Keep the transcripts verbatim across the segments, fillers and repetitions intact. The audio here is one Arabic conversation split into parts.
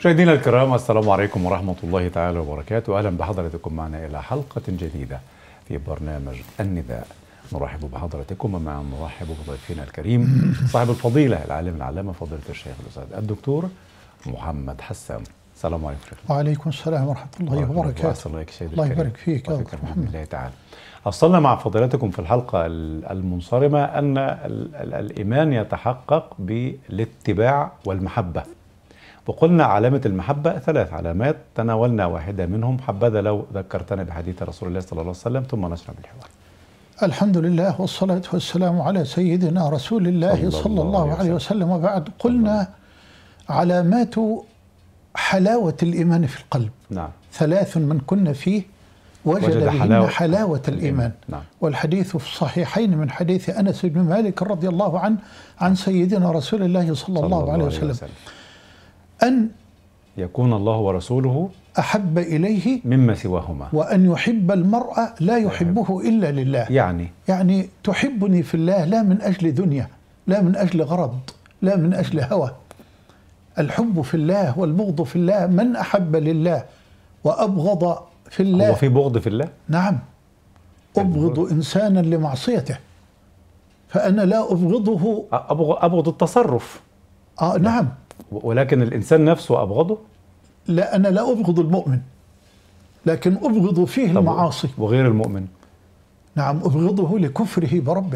مشاهدينا الكرام، السلام عليكم ورحمة الله تعالى وبركاته. أهلا بحضراتكم معنا إلى حلقة جديدة في برنامج النداء. نرحب بحضراتكم ومع نرحب بضيفنا الكريم صاحب الفضيلة العالم العلامة فضيلة الشيخ الأستاذ الدكتور محمد حسان. السلام عليكم شيخ. وعليكم السلام ورحمة الله وبركاته. الله يبارك فيك يا دكتور محمد. الله تعالى. أصلنا مع فضيلتكم في الحلقة المنصرمة أن الإيمان يتحقق بالاتباع والمحبة، وقلنا علامة المحبة ثلاث علامات، تناولنا واحدة منهم. حبذا لو ذكرتنا بحديث رسول الله صلى الله عليه وسلم ثم نشرع بالحوار. الحمد لله والصلاة والسلام على سيدنا رسول الله صلى, صلى الله عليه وسلم, وسلم وبعد. قلنا علامات حلاوة الإيمان في القلب. نعم. ثلاث من كن فيه وجد, وجد بهن حلاوة, حلاوة الإيمان. نعم. والحديث في الصحيحين من حديث أنس بن مالك رضي الله عنه عن سيدنا رسول الله صلى, صلى الله, الله عليه وسلم, وسلم أن يكون الله ورسوله أحب إليه مما سواهما، وأن يحب المرء لا يحبه إلا لله. يعني يعني تحبني في الله لا من أجل دنيا، لا من أجل غرض، لا من أجل هوى. الحب في الله والبغض في الله. من أحب لله وأبغض في الله. هو في بغض في الله؟ نعم. أبغض إنسانا لمعصيته فأنا لا أبغضه. أبغض التصرف. آه نعم. ولكن الإنسان نفسه أبغضه؟ لا، أنا لا أبغض المؤمن، لكن أبغض فيه المعاصي. وغير المؤمن؟ نعم، أبغضه لكفره بربه.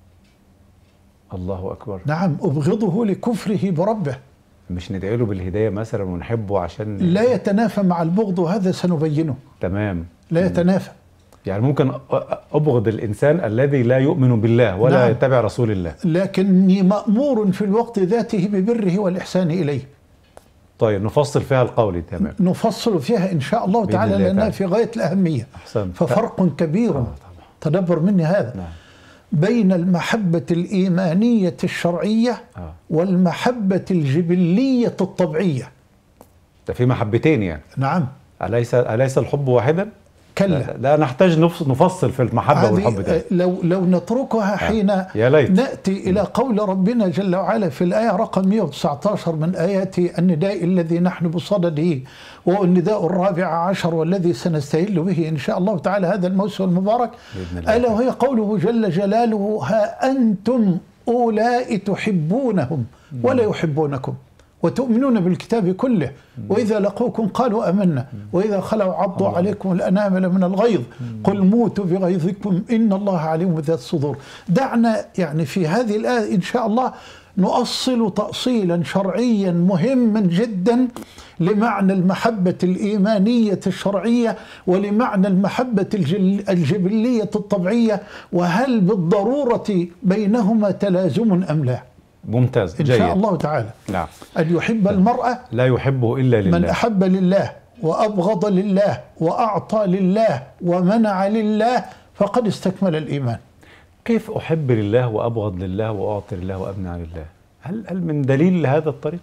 الله أكبر. نعم، أبغضه لكفره بربه. مش ندعي له بالهداية مثلا ونحبه عشان لا يتنافى مع البغض، وهذا سنبينه. تمام. لا يتنافى. يعني ممكن أبغض الإنسان الذي لا يؤمن بالله ولا نعم. يتبع رسول الله، لكني مأمور في الوقت ذاته ببره والإحسان إليه. طيب نفصل فيها القول. تمام. نفصل فيها إن شاء الله تعالى لأنها في غاية الأهمية. أحسن. ففرق كبير. آه تدبر مني هذا. نعم. بين المحبة الإيمانية الشرعية آه. والمحبة الجبلية الطبيعية. ده في محبتين يعني. نعم. أليس أليس الحب واحدا؟ كلا. لا, لا نحتاج نفصل في المحبة والحب ده. لو لو نتركها حين آه. يا ليت. نأتي إلى قول ربنا جل وعلا في الآية رقم مئة وتسعة عشر من آيات النداء الذي نحن بصدده، وهو النداء الرابع عشر والذي سنستهل به إن شاء الله تعالى هذا الموسم المبارك، ألا وهي قوله جل جلاله: ها أنتم أولئك تحبونهم ولا يحبونكم وتؤمنون بالكتاب كله وإذا لقوكم قالوا آمنا وإذا خلوا عضوا عليكم الأنامل من الغيظ قل موتوا بغيظكم إن الله عليم بذات الصدور. دعنا يعني في هذه الآية إن شاء الله نؤصل تأصيلا شرعيا مهما جدا لمعنى المحبة الإيمانية الشرعية ولمعنى المحبة الجبلية الطبيعية، وهل بالضرورة بينهما تلازم أم لا؟ ممتاز. إن جيد. شاء الله تعالى. نعم. أن يحب المرأة لا يحبه إلا لله. من أحب لله وأبغض لله وأعطى لله ومنع لله فقد استكمل الإيمان. كيف أحب لله وأبغض لله وأعطي لله وأمنع لله؟ هل هل من دليل لهذا الطريق؟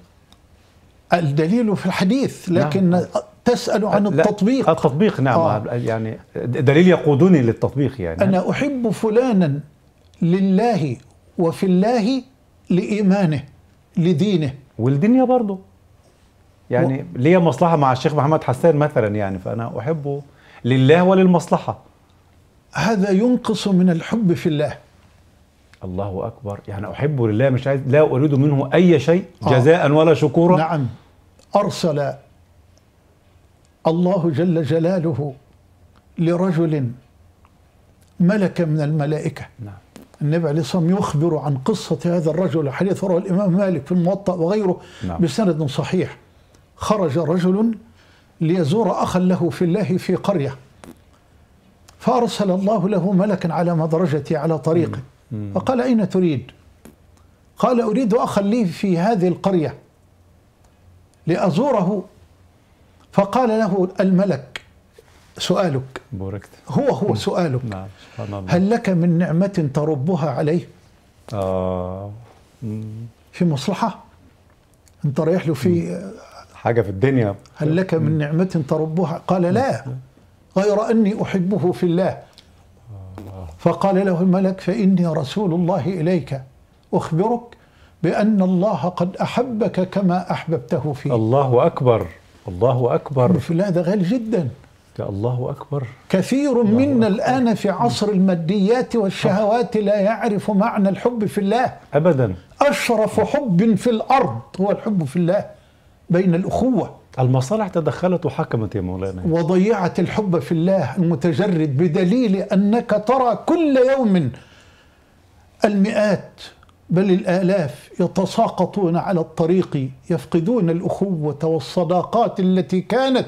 الدليل في الحديث، لكن نعم. تسأل عن التطبيق. التطبيق نعم. آه. يعني دليل يقودني للتطبيق. يعني أنا أحب فلانا لله وفي الله لإيمانه لدينه والدنيا برضه. يعني و... ليا مصلحة مع الشيخ محمد حسان مثلا، يعني فأنا أحبه لله وللمصلحة. هذا ينقص من الحب في الله. الله أكبر. يعني أحبه لله، مش عايز، لا أريد منه أي شيء جزاء آه. ولا شكورا. نعم. أرسل الله جل جلاله لرجل ملكا من الملائكة. نعم. النبي عليه الصلاة والسلام يخبر عن قصة هذا الرجل، حديث رواه الإمام مالك في الموطأ وغيره. نعم. بسند صحيح. خرج رجل ليزور أخا له في الله في قرية، فأرسل الله له ملكا على مدرجته على طريقه، فقال: أين تريد؟ قال: أريد أخا لي في هذه القرية لأزوره. فقال له الملك: سؤالك بوركت. هو هو سؤالك. نعم. سبحان الله. هل لك من نعمة تربها عليه؟ آه. في مصلحة أنت رايح له في حاجة في الدنيا. هل لك من نعمة تربها؟ قال: لا، غير أني أحبه في الله. فقال له الملك: فإني رسول الله إليك أخبرك بأن الله قد أحبك كما أحببته فيه. الله أكبر، الله أكبر. في هذا غالي جدا. يا الله أكبر. كثير منا الآن في عصر الماديات والشهوات لا يعرف معنى الحب في الله أبدا. أشرف حب في الأرض هو الحب في الله بين الأخوة. المصالح تدخلت وحكمت يا مولانا وضيعت الحب في الله المتجرد، بدليل أنك ترى كل يوم المئات بل الآلاف يتساقطون على الطريق، يفقدون الأخوة والصداقات التي كانت،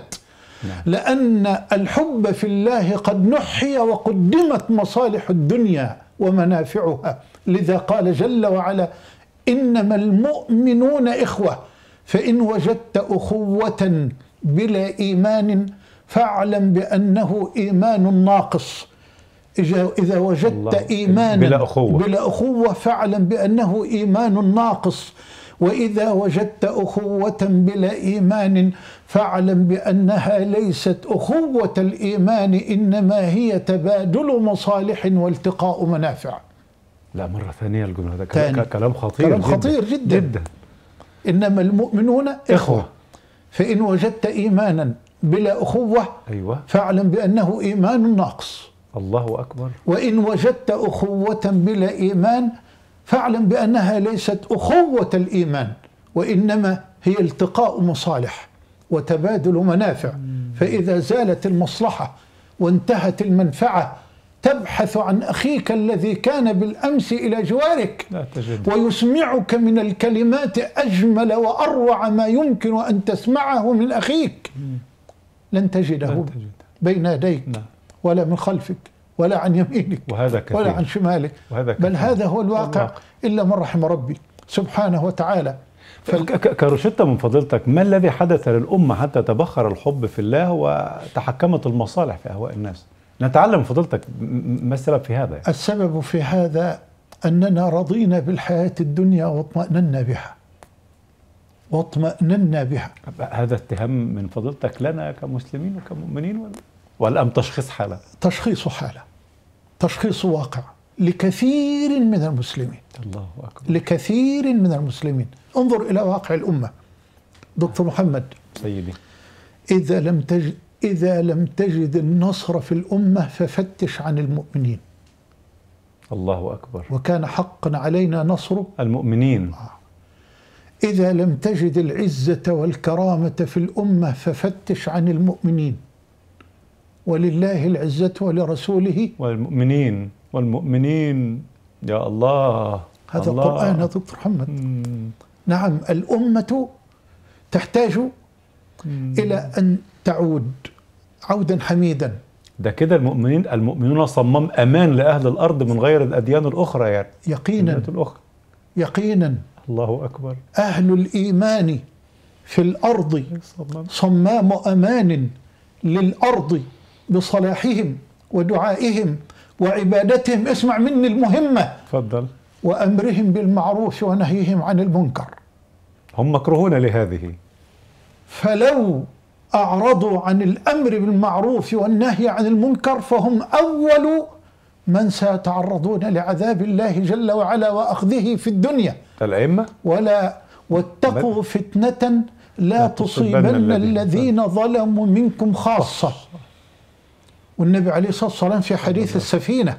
لأن الحب في الله قد نحي وقدمت مصالح الدنيا ومنافعها. لذا قال جل وعلا: إنما المؤمنون إخوة، فإن وجدت أخوة بلا إيمان فاعلم بأنه إيمان ناقص. إذا وجدت إيمانا بلا أخوة. بلا أخوة فاعلم بأنه إيمان ناقص، وإذا وجدت أخوة بلا إيمان فاعلم بأنها ليست أخوة الإيمان، إنما هي تبادل مصالح والتقاء منافع. لا مرة ثانية الجملة، هذا كلام خطير كلام جدا خطير جدا, جدا. إنما المؤمنون إخوة, إخوة. فإن وجدت إيمانا بلا أخوة أيوة. فاعلم بأنه إيمان ناقص. الله أكبر. وإن وجدت أخوة بلا إيمان فاعلم بأنها ليست أخوة الإيمان، وإنما هي التقاء مصالح وتبادل منافع. فإذا زالت المصلحة وانتهت المنفعة تبحث عن أخيك الذي كان بالأمس إلى جوارك لا تجد. ويسمعك من الكلمات أجمل وأروع ما يمكن أن تسمعه من أخيك، لن تجده لن تجد. بين يديك لا. ولا من خلفك ولا عن يمينك وهذا كثير. ولا عن شمالك، وهذا بل هذا هو الواقع الله. إلا من رحم ربي سبحانه وتعالى. فال... كروشتة من فضيلتك، ما الذي حدث للأمة حتى تبخر الحب في الله وتحكمت المصالح في أهواء الناس؟ نتعلم من فضيلتك ما السبب في هذا؟ السبب في هذا أننا رضينا بالحياة الدنيا واطمأننا بها واطمأننا بها. هذا اتهام من فضيلتك لنا كمسلمين وكمؤمنين ولا, ولا أم تشخيص حالة؟ تشخيص حالة، تشخيص واقع لكثير من المسلمين. الله أكبر. لكثير من المسلمين. انظر إلى واقع الأمة دكتور محمد سيدي. إذا لم تجد إذا لم تجد النصر في الأمة ففتش عن المؤمنين. الله أكبر. وكان حقا علينا نصر المؤمنين. إذا لم تجد العزة والكرامة في الأمة ففتش عن المؤمنين. ولله العزة ولرسوله والمؤمنين والمؤمنين. يا الله. هذا الله. القرآن يا دكتور محمد. مم. نعم، الأمة تحتاج مم. إلى أن تعود عودا حميدا. ده كده المؤمنين المؤمنون صمام أمان لأهل الأرض من غير الأديان الأخرى يعني. يقينا الأخرى. يقينا. الله أكبر. أهل الإيمان في الأرض صمام أمان للأرض بصلاحهم ودعائهم وعبادتهم. اسمع مني المهمة. تفضل. وأمرهم بالمعروف ونهيهم عن المنكر. هم مكروهون لهذه. فلو أعرضوا عن الأمر بالمعروف والنهي عن المنكر فهم أول من سيتعرضون لعذاب الله جل وعلا وأخذه في الدنيا. الأئمة. ولا واتقوا فتنة لا تصيبن الذين ظلموا منكم خاصة. والنبي عليه الصلاة والسلام في حديث السفينة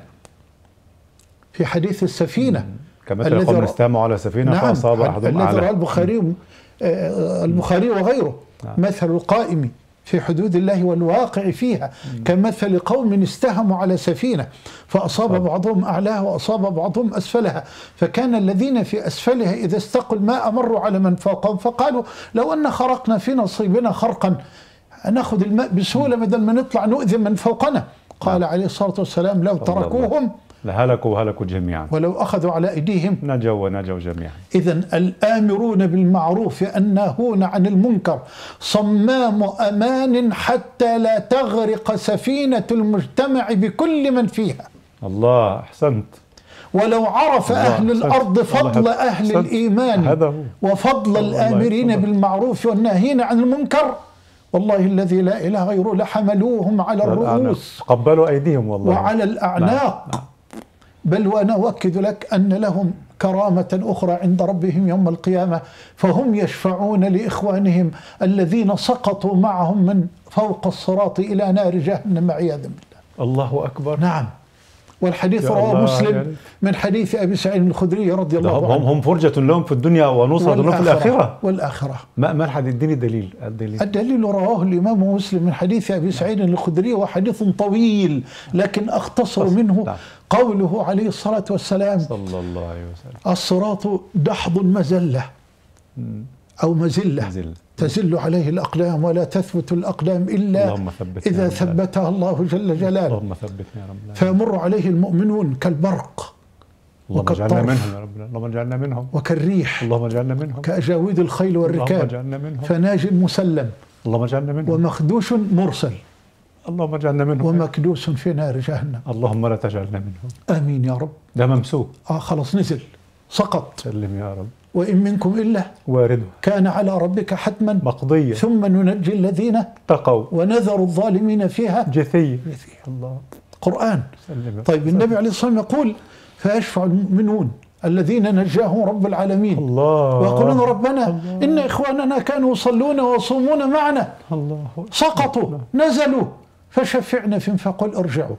في حديث السفينة كما قوم استمعوا على سفينة نعم فأصاب أحدهم الذي رواه البخاري البخاري وغيره. نعم. مثل القائم في حدود الله والواقع فيها كمثل قوم استهموا على سفينة فأصاب طب. بعضهم أعلاها وأصاب بعضهم أسفلها، فكان الذين في أسفلها إذا استقوا الماء مروا على من فوقهم فقالوا لو أن خرقنا في نصيبنا خرقا نأخذ الماء بسهولة بدل ما نطلع نؤذي من فوقنا. قال نعم. عليه الصلاة والسلام لو تركوهم لهلكوا وهلكوا جميعا ولو أخذوا على أيديهم نجوا ونجوا جميعا. إذن الآمرون بالمعروف الناهون عن المنكر صمام أمان حتى لا تغرق سفينة المجتمع بكل من فيها. الله أحسنت. ولو عرف الله أهل أحسنت. الأرض فضل أهل أحسنت. الإيمان وفضل الآمرين بالمعروف والناهين عن المنكر والله الذي لا إله غيره لحملوهم على الرؤوس قبلوا أيديهم والله وعلى الأعناق. نعم. نعم. بل وأنا أؤكد لك أن لهم كرامة أخرى عند ربهم يوم القيامة، فهم يشفعون لإخوانهم الذين سقطوا معهم من فوق الصراط إلى نار جهنم عياذا بالله. الله أكبر. نعم. والحديث رواه مسلم من حديث أبي سعيد الخدري رضي الله عنه. هم فرجة لهم في الدنيا ونصرة لهم في الآخرة. والآخرة. ما ما الحديث؟ اديني دليل. الدليل الدليل رواه الإمام مسلم من حديث أبي سعيد الخدري، وحديث طويل لكن أختصر منه نعم. قوله عليه الصلاة والسلام صلى الله عليه وسلم: الصراط دحض مزلة أو مزلة مزل. تزل عليه الأقدام ولا تثبت الأقدام إلا إذا ثبتها الله جل جلاله. اللهم ثبتنا يا رب. فيمر عليه المؤمنون كالبرق اللهم اجعلنا منهم يا رب. اللهم اجعلنا منهم. وكالريح اللهم اجعلنا منهم. كأجاويد الخيل والركاب. اللهم اجعلنا منهم. فناج مسلم. اللهم اجعلنا منهم. ومخدوش مرسل. اللهم اجعلنا منهم. ومكدوس في نار جهنم. اللهم لا تجعلنا منهم. آمين يا رب. ده ممسوك. اه خلاص نزل سقط. سلم يا رب. وإن منكم إلا وارده كان على ربك حتما مقضيا ثم ننجي الذين اتقوا ونذر الظالمين فيها جثيا. الله. قرآن. طيب النبي عليه الصلاة والسلام يقول: فيشفع المؤمنون الذين نجاهم رب العالمين الله ويقولون ربنا الله. إن إخواننا كانوا يصلون ويصومون معنا الله سقطوا الله. نزلوا فشفعنا فيهم فقل ارجعوا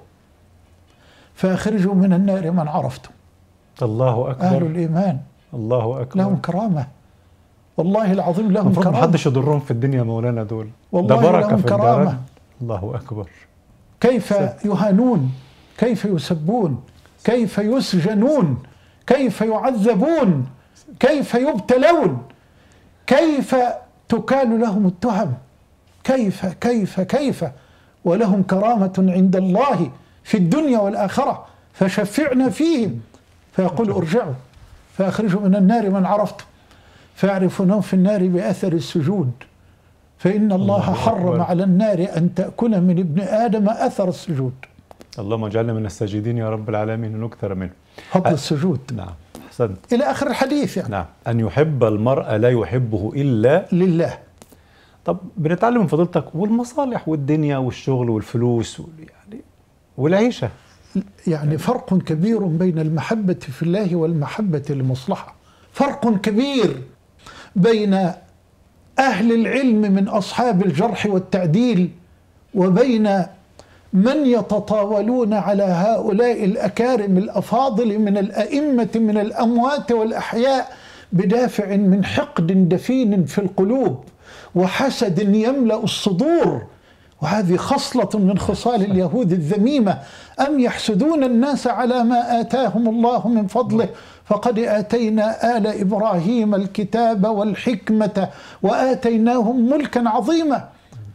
فأخرجوا من النار من عرفتم. الله أكبر. أهل الإيمان الله أكبر لهم كرامة، والله العظيم لهم كرامة. ما حدش يضرهم في الدنيا مولانا دول، والله ده بركة لهم في كرامة. الدار. الله أكبر. كيف يهانون، كيف يسبون، كيف يسجنون، كيف يعذبون، كيف يبتلون، كيف تكال لهم التهم، كيف كيف كيف ولهم كرامة عند الله في الدنيا والآخرة. فشفعنا فيهم فيقول ارجعوا فأخرجوا من النار من عرفتم فيعرفونهم في النار بأثر السجود، فإن الله, الله حرم أكبر. على النار أن تأكل من ابن آدم أثر السجود. اللهم اجعلنا من الساجدين يا رب العالمين ونكثر منه. فضل السجود. نعم أحسنت. إلى آخر الحديث يعني. نعم. أن يحب المرء لا يحبه إلا لله. طب بنتعلم من فضيلتك والمصالح والدنيا والشغل والفلوس يعني والعيشة، يعني فرق كبير بين المحبة في الله والمحبة للمصلحة. فرق كبير بين أهل العلم من أصحاب الجرح والتعديل وبين من يتطاولون على هؤلاء الأكارم الأفاضل من الأئمة من الأموات والأحياء بدافع من حقد دفين في القلوب وحسد يملأ الصدور، وهذه خصلة من خصال اليهود الذميمة. أم يحسدون الناس على ما آتاهم الله من فضله فقد آتينا آل إبراهيم الكتاب والحكمة وآتيناهم ملكا عظيما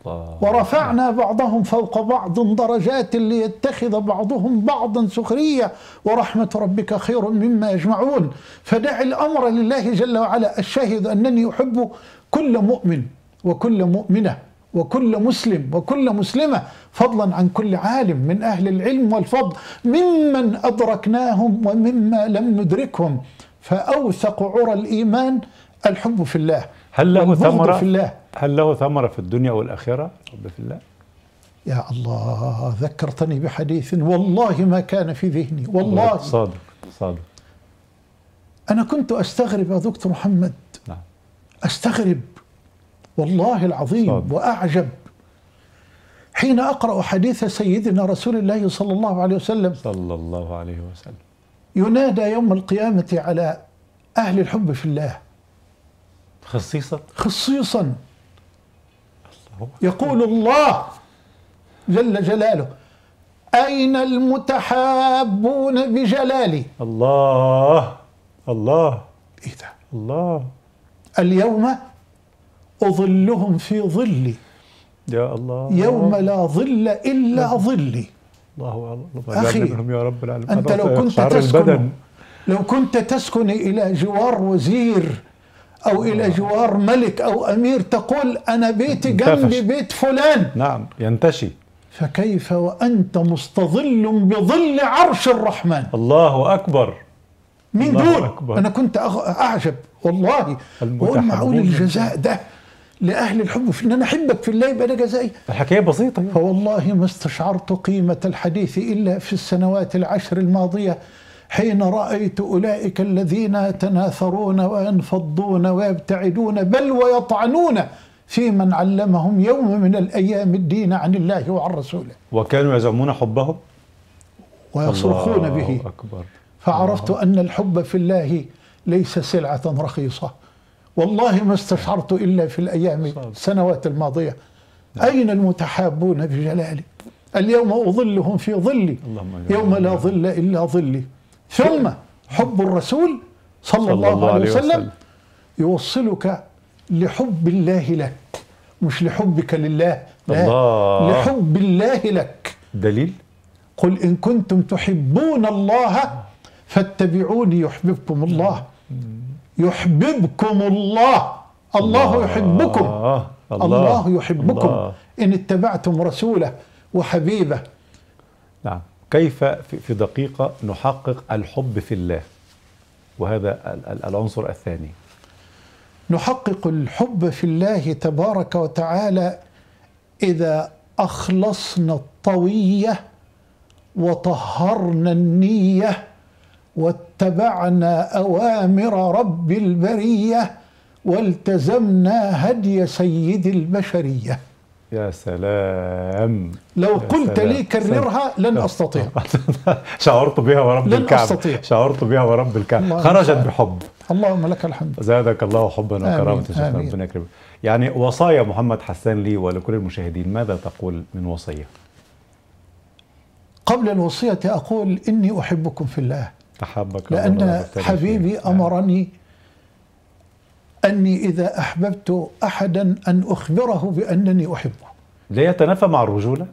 ورفعنا بعضهم فوق بعض درجات ليتخذ بعضهم بعضا سخرية ورحمة ربك خير مما يجمعون. فدع الأمر لله جل وعلا. الشاهد أنني أحب كل مؤمن وكل مؤمنة وكل مسلم وكل مسلمة فضلا عن كل عالم من أهل العلم والفضل ممن أدركناهم ومما لم ندركهم. فأوثق عرى الإيمان الحب في الله. هل له ثمرة في الله. هل له ثمرة في الدنيا والآخرة الحب في الله؟ يا الله ذكرتني بحديث والله ما كان في ذهني. والله صادق صادق. أنا كنت أستغرب يا دكتور محمد. نعم. أستغرب والله العظيم صادق. وأعجب حين أقرأ حديث سيدنا رسول الله صلى الله عليه وسلم صلى الله عليه وسلم ينادى يوم القيامة على أهل الحب في الله خصيصا خصيصا يقول الله جل جلاله: أين المتحابون بجلالي؟ الله الله إيه ده؟ الله اليوم أظلهم في ظلي يا الله يوم لا ظل إلا ظلي. الله الله أخي يا رب العالمين. أنت لو كنت تسكن لو كنت تسكن إلى جوار وزير أو إلى جوار ملك أو أمير تقول أنا بيتي جنب بيت فلان. نعم ينتشي. فكيف وأنت مستظل بظل عرش الرحمن؟ الله أكبر. من دول أكبر. أنا كنت أعجب والله. وقول معقول الجزاء ده لأهل الحب في إن أنا أحبك في الله يبقى ده جزائي؟ الحكاية بسيطة. فوالله ما استشعرت قيمة الحديث إلا في السنوات العشر الماضية حين رأيت أولئك الذين يتناثرون وينفضون ويبتعدون بل ويطعنون في من علمهم يوم من الأيام الدين عن الله وعن رسوله، وكانوا يزعمون حبهم ويصرخون به أكبر. فعرفت أن الحب في الله ليس سلعة رخيصة. والله ما استشعرت إلا في الأيام السنوات الماضية أين المتحابون بجلالي، اليوم أظلهم في ظلي يوم لا ظل إلا ظلي. ثم حب الرسول صلى الله عليه وسلم يوصلك لحب الله لك، مش لحبك لله، لا، الله. لحب الله لك. دليل؟ قل إن كنتم تحبون الله فاتبعوني يحببكم الله. يحببكم الله، الله يحبكم، الله, الله يحبكم الله. إن اتبعتم رسوله وحبيبه. نعم. كيف في دقيقة نحقق الحب في الله، وهذا العنصر الثاني؟ نحقق الحب في الله تبارك وتعالى إذا أخلصنا الطوية وطهرنا النية واتبعنا أوامر رب البرية والتزمنا هدي سيد البشرية. يا سلام. لو يا قلت سلام. لي كررها لن أستطيع. شعرت بها ورب لن الكعبة. أستطيع. شعرت بها ورب الكعبة. خرجت بحب. اللهم لك الحمد. زادك الله حبا وكرامة. آمين. ربنا يكرمك. يعني وصايا محمد حسان لي ولكل المشاهدين، ماذا تقول من وصية؟ قبل الوصية أقول إني أحبكم في الله، أحبك لأن حبيبي أمرني أني إذا أحببت أحدا أن أخبره بأنني أحبه. لا يتنافى مع الرجولة؟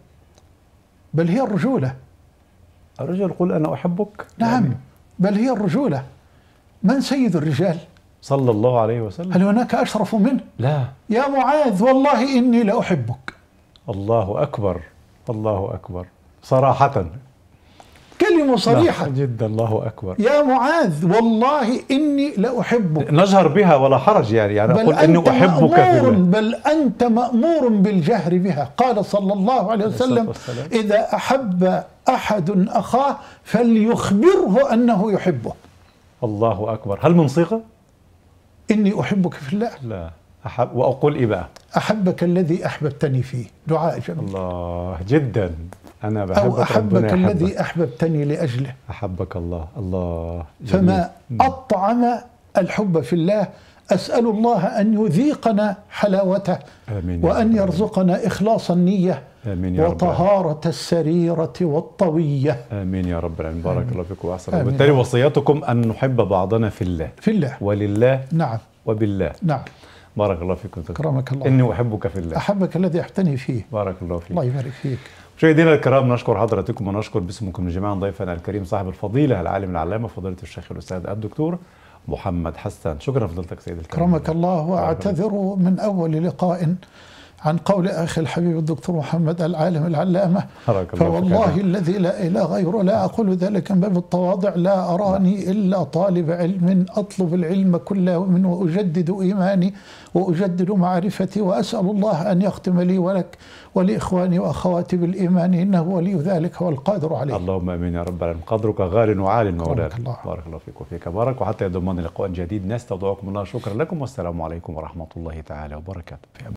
بل هي الرجولة. الرجل يقول أنا أحبك؟ نعم، يعني بل هي الرجولة. من سيد الرجال؟ صلى الله عليه وسلم. هل هناك أشرف منه؟ لا. يا معاذ والله إني لأحبك. الله أكبر، الله أكبر، صراحة كلمة صريحة جدا. الله أكبر. يا معاذ والله إني لأحبك. نجهر بها ولا حرج، يعني يعني أقول إني أحبك في الله. بل أنت مأمور بالجهر بها. قال صلى الله عليه وسلم إذا أحب أحد أخاه فليخبره أنه يحبه. الله أكبر. هل من صيغة؟ إني أحبك في الله. لا. أحب وأقول إيه بقى؟ أحبك الذي أحببتني فيه. دعاء جميل. الله جدا. أنا بحبك. أو أحبك الذي أحببتني لأجله. أحبك الله. الله جميل. فما أطعم الحب في الله. أسأل الله أن يذيقنا حلاوته. آمين. وأن يرزقنا إخلاص النية. آمين يا رب. وطهارة السريرة والطوية. آمين يا رب العالمين. بارك الله فيكم وأحسن. وبالتالي وصيتكم أن نحب بعضنا في الله. في الله. ولله. نعم. وبالله. نعم. بارك الله فيكم. أكرمك الله. إني أحبك في الله. أحبك الذي أحببتني فيه. بارك الله فيك. الله يبارك فيك. مشاهدينا الكرام، نشكر حضراتكم ونشكر باسمكم جميعا ضيفنا الكريم صاحب الفضيلة العالم العلامة فضيلة الشيخ الأستاذ الدكتور محمد حسان. شكرا فضيلتك سيد الكريم. أكرمك الله. وأعتذر من أول لقاء عن قول أخي الحبيب الدكتور محمد العالم العلامة، فوالله الذي لا إله غيره لا أقول ذلك من باب التواضع، لا أراني إلا طالب علم أطلب العلم كله منه وأجدد إيماني وأجدد معرفتي، وأسأل الله أن يختم لي ولك ولإخواني وأخواتي بالإيمان، إنه ولي ذلك هو القادر عليه. اللهم آمين يا رب العالمين. قدرك غال وعال مولانا. الله. بارك الله فيك وفيك بارك. وحتى يضمن لقاء جديد نستودعكم الله. شكرا لكم والسلام عليكم ورحمة الله تعالى وبركاته.